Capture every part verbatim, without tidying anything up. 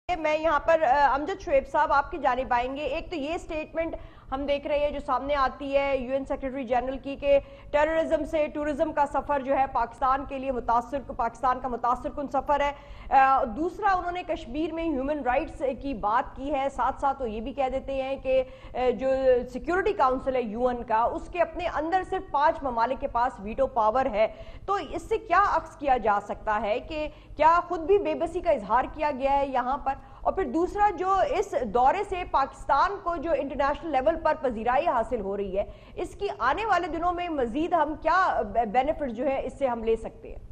मैं यहाँ पर अ, अमजद शुएब साहब आपकी जानिब आएंगे। एक तो ये स्टेटमेंट हम देख रहे हैं जो सामने आती है यूएन सेक्रेटरी जनरल की कि टेररिज्म से टूरिज्म का सफर जो है पाकिस्तान के लिए मुतासर पाकिस्तान का मुतासर कुन सफर है। अ, दूसरा उन्होंने कश्मीर में ह्यूमन राइट्स की बात की है, साथ साथ वो ये भी कह देते हैं कि अ, जो सिक्योरिटी काउंसिल है यूएन का, उसके अपने अंदर सिर्फ पांच ममालिक के पास वीटो पावर है। तो इससे क्या अक्स किया जा सकता है कि क्या खुद भी बेबसी का इजहार किया गया है यहाँ पर, और फिर दूसरा जो इस दौरे से पाकिस्तान को जो इंटरनेशनल लेवल पर पजीराई हासिल हो रही है, इसकी आने वाले दिनों में मजीद हम क्या बेनिफिट जो है इससे हम ले सकते हैं?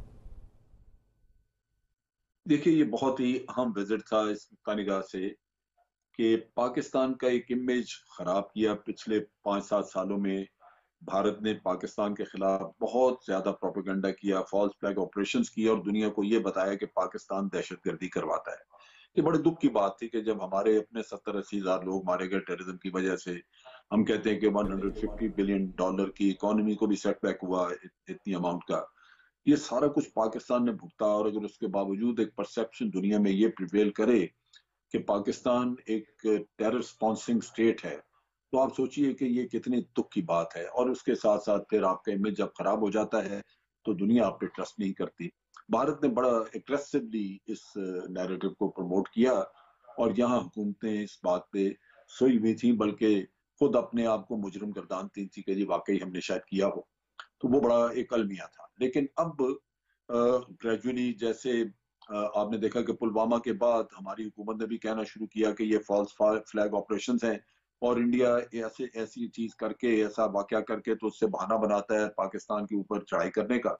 देखिए, ये बहुत ही अहम विजिट था इस निगाह से कि पाकिस्तान का एक इमेज खराब किया। पिछले पांच सात सालों में भारत ने पाकिस्तान के खिलाफ बहुत ज्यादा प्रोपेगेंडा किया, फॉल्स फ्लैग ऑपरेशंस किए और दुनिया को ये बताया कि पाकिस्तान दहशतगर्दी करवाता है। ये बड़े दुख की बात थी कि जब हमारे अपने सत्तर अस्सी हजार लोग मारे गए टेररिज्म की वजह से। हम कहते हैं कि एक सौ पचास बिलियन डॉलर की इकोनॉमी को भी सेटबैक हुआ इत, इतनी अमाउंट का। ये सारा कुछ पाकिस्तान ने भुगता, और अगर उसके बावजूद एक परसेप्शन दुनिया में ये प्रिवेल करे कि पाकिस्तान एक टेरर स्पॉन्सरिंग स्टेट है, तो आप सोचिए कि ये कितनी दुख की बात है। और उसके साथ साथ फिर आपका इमेज जब खराब हो जाता है तो दुनिया आप पे ट्रस्ट नहीं करती। भारत ने बड़ा एग्रेसिवली इस नैरेटिव को प्रमोट किया, और यहाँ हुकूमतें इस बात पे सोई हुई थी, बल्कि खुद अपने आप को मुजरिम गर्दानती थी कि जी वाकई हमने शायद किया हो। तो वो बड़ा एक अलमिया था। लेकिन अब ग्रेजुअली जैसे अ, आपने देखा कि पुलवामा के बाद हमारी हुकूमत ने भी कहना शुरू किया कि ये फॉल्स फ्लैग ऑपरेशंस हैं, और इंडिया ऐसे ऐसी चीज करके, ऐसा वाकया करके तो उससे बहाना बनाता है पाकिस्तान के ऊपर चढ़ाई करने का।